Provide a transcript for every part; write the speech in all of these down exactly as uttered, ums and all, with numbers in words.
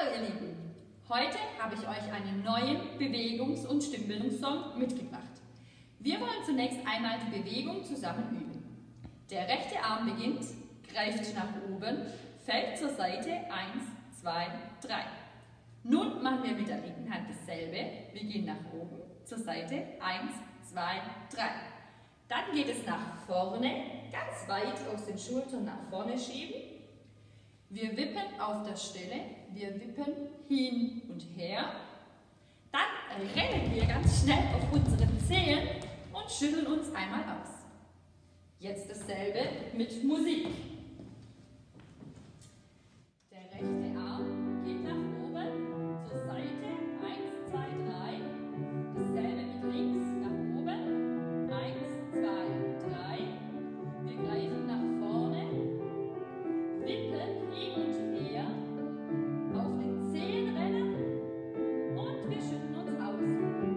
Hallo ihr Lieben, heute habe ich euch einen neuen Bewegungs- und Stimmbildungssong mitgebracht. Wir wollen zunächst einmal die Bewegung zusammen üben. Der rechte Arm beginnt, greift nach oben, fällt zur Seite eins, zwei, drei. Nun machen wir mit der linken Hand dasselbe, wir gehen nach oben, zur Seite eins, zwei, drei. Dann geht es nach vorne, ganz weit aus den Schultern nach vorne schieben. Wir wippen auf der Stelle, wir wippen hin und her. Dann rennen wir ganz schnell auf unseren Zehen und schütteln uns einmal aus. Jetzt dasselbe mit Musik. Der rechte Arm geht nach oben, zur Seite, eins, zwei, drei. Dasselbe mit links, nach oben, eins, zwei, drei. Wir greifen nach vorne, wippen hin und her, auf den Zehen rennen und wir schütteln uns aus.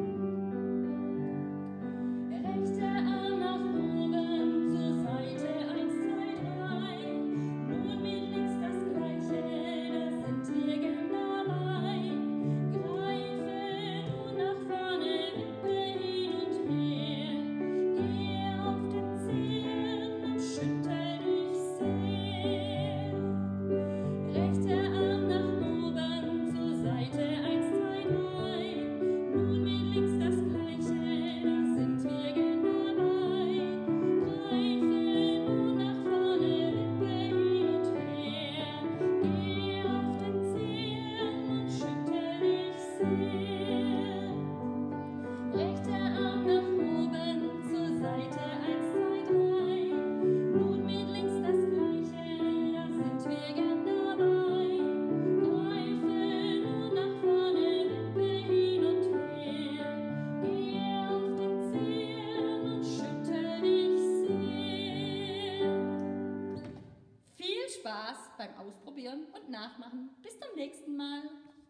Rechter Arm nach oben, zur Seite, eins, zwei, drei. Nun mit links das Gleiche, da sind wir gern dabei. Greife nun nach vorne, wippe hin und her. Gehe auf den Zehen und schüttel dich sehr. Rechter Arm nach oben, zur Seite, eins, zwei, drei. Nun mit links das Gleiche, da sind wir gern dabei. Greife nun nach vorne, wippe hin und her. Gehe auf den Zehen und schüttel dich sehr. Rechter Arm nach oben, zur Seite, eins, zwei, drei. Nun mit links das Gleiche, da sind wir gern dabei. Greife nun nach vorne, wippe hin und her. Gehe auf den Zehen und schüttel dich sehr. Viel Spaß beim Ausprobieren und Nachmachen. Bis zum nächsten Mal.